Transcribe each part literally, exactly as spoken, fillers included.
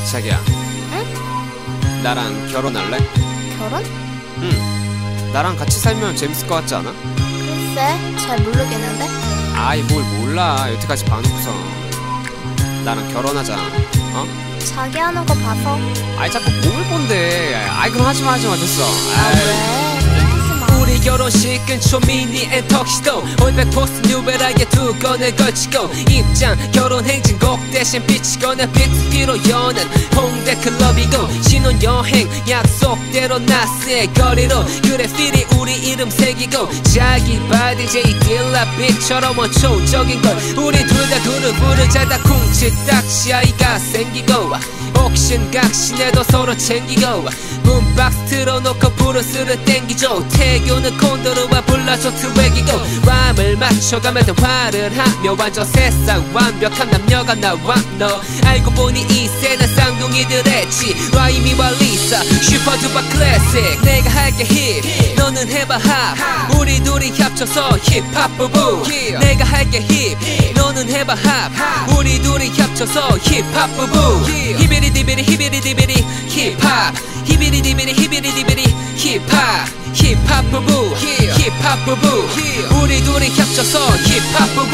자기야, 응? 나랑 결혼할래? 결혼? 응. 나랑 같이 살면 재밌을 것 같지 않아? 글쎄, 잘 모르겠는데? 아이, 뭘 몰라. 여태까지 봐놓고서. 나랑 결혼하자. 어? 자기 하는 거 봐서. 아이, 자꾸 뭘 본데. 아이, 그럼 하지마, 하지마. 됐어. 아, 아이. 왜? 하지마. 우리 결혼식은 초미니 앤 턱시도 오백 포스트 뉴베라에 두 건을 걸치고 입장 결혼 행진곡 대신 비치거나 비트피로 여는 홍대 클럽이고 신혼여행 약속대로 나스의 거리로 그래 필이 우리 이름 새기고 자기 바디 제이 딜라빛처럼 원초적인 걸 우리 둘 다 그룹을 자다 쿵치딱지 아이가 생기고 옥신각신해도 서로 챙기고 문박스 틀어놓고 브루스를 땡기죠. 태교는 콘도르와 불러줘 트랙이고 람을 맞춰가며 대화를 하며 완전 세상 완벽한 남녀가 나와 너 알고 보니 이 세는 쌍둥이들의 지 라이미와 리사 슈퍼두퍼 클래식 내가 할게 힙 너는 해봐 합 우리 둘이 합쳐서 힙합 부부 내가 할게 힙 너는 해봐 합 우리 둘이 합쳐서 힙합 부부 히비리디비리 히비리디비리 힙합 히비리디비리 히비리디비리 힙합 힙합 부부 힙합 부부 우리 둘이 합쳐서 힙합 부부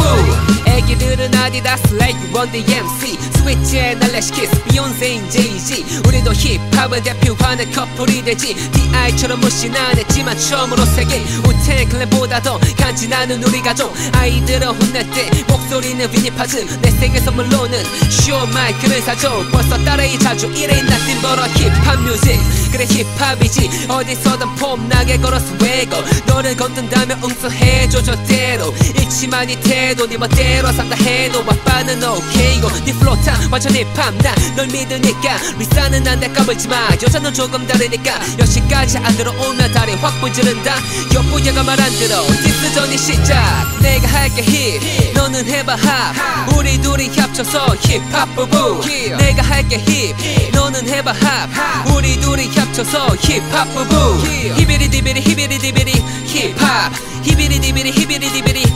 애기들은 아디다스 레이크 원디 엠씨 스위치에 날래시키스 비욘세인 제이지 우리도 힙합을 대표하는 커플이 되지 디아이처럼 무신안 했지만 처음으로 세계 우텐 클랜보다 더 간지나는 우리 가족 아이들은 혼낼 때 목소리는 비니파즈 내 생일 선물로는 쇼 마이크를 사줘 벌써 따라이 자주 이래 nothing but a 힙합 뮤직 그래 힙합이지 어디서든 폼나게 걸어서 외고 너를 건든다면 응수해줘 저대로 잃지만 이 태도 네 멋대로 산다 해도 아빠는 오케이고 네 플로타 완전 힙합 난널 믿으니까 리사는 안돼 까불지마 여자는 조금 다르니까 여기까지 안 들어오면 다리 확 분지른다 여보야가 말 안 들어 디스 전이 시작 내가 할게 힙 너는 해봐 합 우리 둘이 합쳐서 힙합 부부 내가 할게 힙 너는 해봐 합 우리 둘이 합쳐서 힙합 부부 히비리디비리 히비리디비리 힙합 히비리디비리 히비리디비리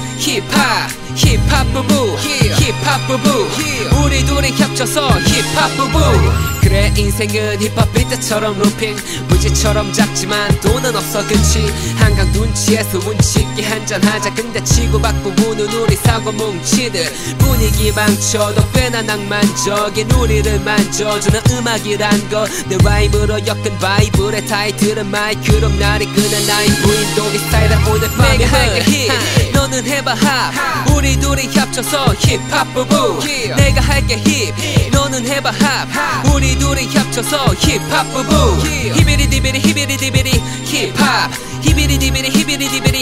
힙합 힙합 부부 힙합 부부 우리 둘이 합쳐서 힙합 부부 그래 인생은 힙합 비트처럼 루핑 무지처럼 작지만 돈은 없어 그치 한강 눈치에서 운치 있게 한잔하자 근데 치고받고 우는 우리 사고 뭉치들 분위기 망쳐도 꽤나 낭만적인 우리를 만져주는 음악이란 거내 라임으로 엮은 바이블의 타이틀은 마이크로 날이 끄는 나의 부인도 이 스타일은 오늘 밤에 할게 힙 너는 해봐 합 우리 둘이 합쳐서 힙합 부부 내가 할게 힙 너는 해봐 합 우리 둘이 합쳐서 힙합 부부 히비리디비리 히비리디비리 힙합 히비리디비리 히비리디비리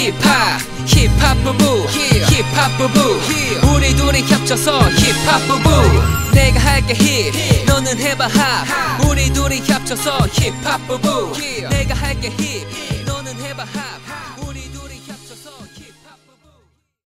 힙합 힙합 부부 힙합 부부 우리 둘이 합쳐서 힙합 부부 내가 할게 힙 너는 해봐 합 우리 둘이 합쳐서 힙합 부부 내가 할게 힙 너는 해봐 합